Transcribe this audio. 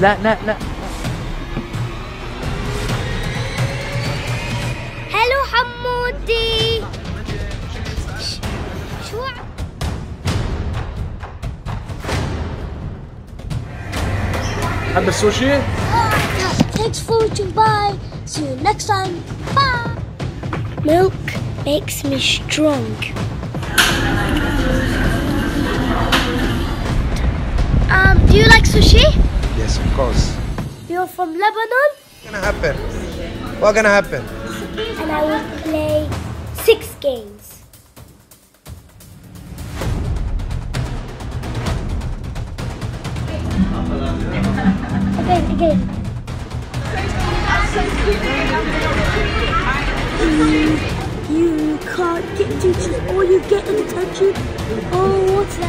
لا لا لا. هلو حمودي. شو حب السوشي؟ Thanks for watching. Bye. See you next time. Bye. Milk makes me strong. Do you like sushi? Yes, of course. You're from Lebanon? What's gonna happen? What's gonna happen? And I will play 6 games. Again. You can't get teachers or you get attention. Oh, what's